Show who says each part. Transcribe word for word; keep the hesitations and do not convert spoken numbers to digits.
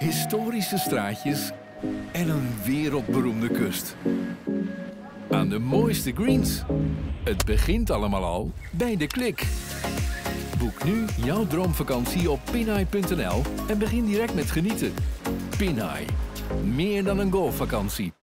Speaker 1: historische straatjes en een wereldberoemde kust. Aan de mooiste greens. Het begint allemaal al bij de klik. Boek nu jouw droomvakantie op pinay punt n l en begin direct met genieten. Pinay. Meer dan een golfvakantie.